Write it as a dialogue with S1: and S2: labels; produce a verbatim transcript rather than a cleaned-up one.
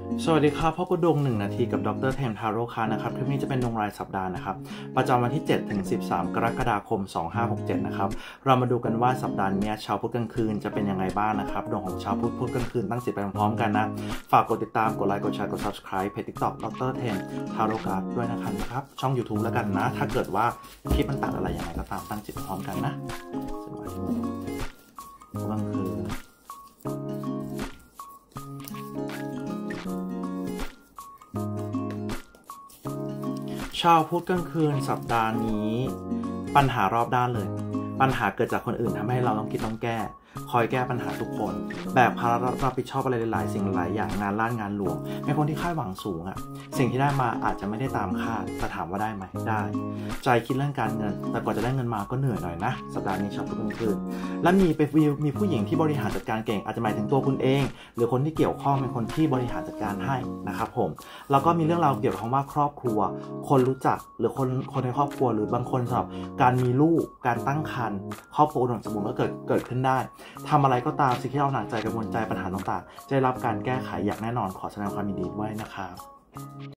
S1: สวัสดีครับพ่อกุดงหนึ่งนาทีกับดรเทมทาโร่ค่ะนะครับคลิปนี้จะเป็นดวงรายสัปดาห์นะครับประจำวันที่เจ็ดถึงสิบสามกรกฎาคมสองพันห้าร้อยหกสิบเจ็ดนะครับเรามาดูกันว่าสัปดาห์นี้ชาวพุธกลางคืนจะเป็นยังไงบ้างนะครับดวงของชาวพุธพุธกลางคืนตั้งจิตไปพร้อมๆกันนะฝากกดติดตามกดไลค์กดแชร์กด Subscribe เพจ TikTok ดรเทมทาโร่ครับด้วยนะครับช่อง YouTube แล้วกันนะถ้าเกิดว่าคลิปมันตัดอะไรยังไงก็ตามตั้งจิตพร้อมกันนะสวัสดีกลางคืนชาวพุธกลางคืนสัปดาห์นี้ปัญหารอบด้านเลยปัญหาเกิดจากคนอื่นทำให้เราต้องคิดต้องแก้คอยแก้ปัญหาทุกคนแบกภาระรับผิดชอบอะไรหลายๆสิ่งหลายอย่างงานล้านงานหลวงเป็นคนที่คาดหวังสูงอะสิ่งที่ได้มาอาจจะไม่ได้ตามคาดแต่ถามว่าได้ไหมได้ใจคิดเรื่องการเงินแต่กว่าจะได้เงินมาก็เหนื่อยหน่อยนะสัปดาห์นี้ชาวพุธกลางคืนและมีไปมีผู้หญิงที่บริหารจัดการเก่งอาจจะหมายถึงตัวคุณเองหรือคนที่เกี่ยวข้องเป็นคนที่บริหารจัดการให้นะครับผมแล้วก็มีเรื่องราวเกี่ยวกับคำว่าครอบครัวคนรู้จักหรือคนคนในครอบครัวหรือบางคนสำหรับการมีลูกการตั้งครรภ์ครอบครัวอุดมสมบูรณ์ก็เกิดเกิดขึ้นได้ทำอะไรก็ตามสิ่งที่เราหนักใจกังวลใจปัญหาต่างๆจะได้รับการแก้ไขอย่างแน่นอนขอแสดงความยินดีด้วยนะครับ